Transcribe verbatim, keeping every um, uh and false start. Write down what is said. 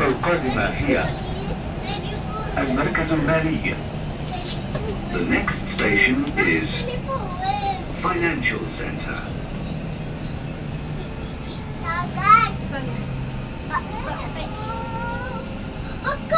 القادمة هي المركز المالي. The next station is Financial Center. Saan?